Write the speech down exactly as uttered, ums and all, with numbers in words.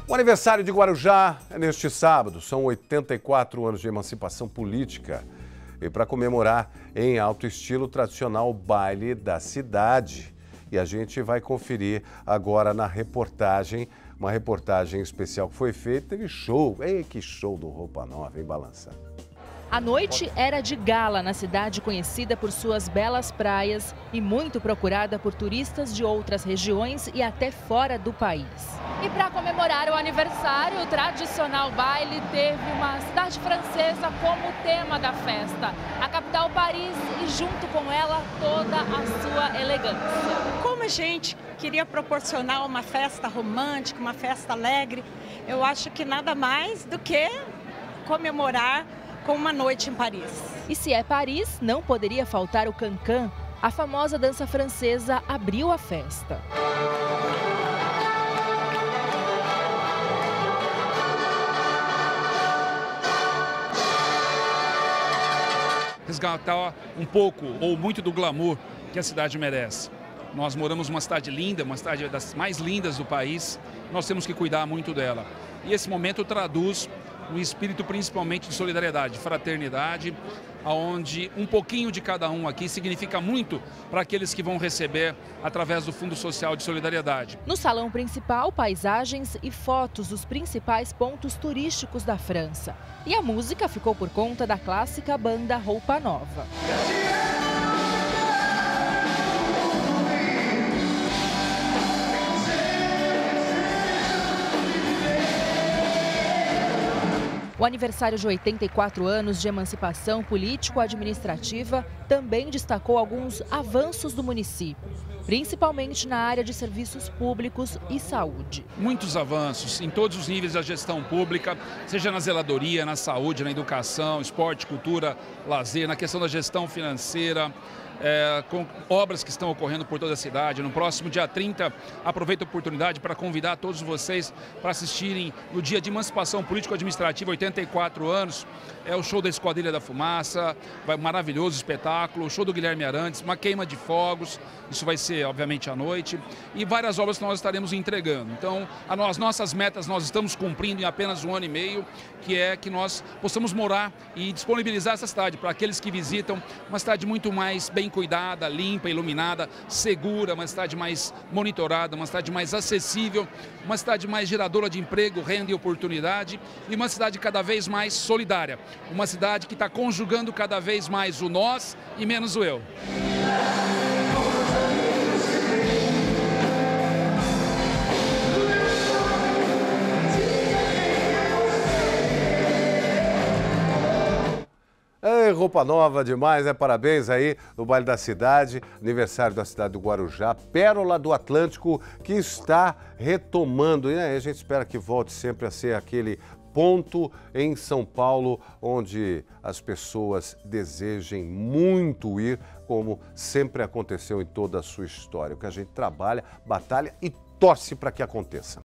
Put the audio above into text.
O aniversário de Guarujá é neste sábado. São oitenta e quatro anos de emancipação política. E para comemorar, em alto estilo, o tradicional baile da cidade. E a gente vai conferir agora na reportagem, uma reportagem especial que foi feita. Teve show. Ei, que show do Roupa Nova, hein, Balança? A noite era de gala na cidade conhecida por suas belas praias e muito procurada por turistas de outras regiões e até fora do país. E para comemorar o aniversário, o tradicional baile teve uma cidade francesa como tema da festa. A capital Paris e junto com ela toda a sua elegância. Como a gente queria proporcionar uma festa romântica, uma festa alegre, eu acho que nada mais do que comemorar com uma noite em Paris. E se é Paris, não poderia faltar o cancan. A famosa dança francesa abriu a festa. Resgatar um pouco ou muito do glamour que a cidade merece. Nós moramos numa cidade linda, uma cidade das mais lindas do país. Nós temos que cuidar muito dela. E esse momento traduz um espírito principalmente de solidariedade, fraternidade, onde um pouquinho de cada um aqui significa muito para aqueles que vão receber através do Fundo Social de Solidariedade. No salão principal, paisagens e fotos dos principais pontos turísticos da França. E a música ficou por conta da clássica banda Roupa Nova. O aniversário de oitenta e quatro anos de emancipação político-administrativa também destacou alguns avanços do município, principalmente na área de serviços públicos e saúde. Muitos avanços em todos os níveis da gestão pública, seja na zeladoria, na saúde, na educação, esporte, cultura, lazer, na questão da gestão financeira, É, com obras que estão ocorrendo por toda a cidade. No próximo dia trinta, aproveito a oportunidade para convidar todos vocês para assistirem no dia de emancipação político-administrativa, oitenta e quatro anos, é o show da Esquadrilha da Fumaça, vai, maravilhoso espetáculo, o show do Guilherme Arantes, uma queima de fogos, isso vai ser obviamente à noite, e várias obras que nós estaremos entregando. Então, as nossas metas nós estamos cumprindo em apenas um ano e meio, que é que nós possamos morar e disponibilizar essa cidade para aqueles que visitam, uma cidade muito mais bem cuidada, limpa, iluminada, segura, uma cidade mais monitorada, uma cidade mais acessível, uma cidade mais geradora de emprego, renda e oportunidade e uma cidade cada vez mais solidária, uma cidade que está conjugando cada vez mais o nós e menos o eu. Ei, Roupa Nova demais, né? Parabéns aí no baile da cidade, aniversário da cidade do Guarujá, pérola do Atlântico que está retomando. E aí a gente espera que volte sempre a ser aquele ponto em São Paulo onde as pessoas desejem muito ir, como sempre aconteceu em toda a sua história. O que a gente trabalha, batalha e torce para que aconteça.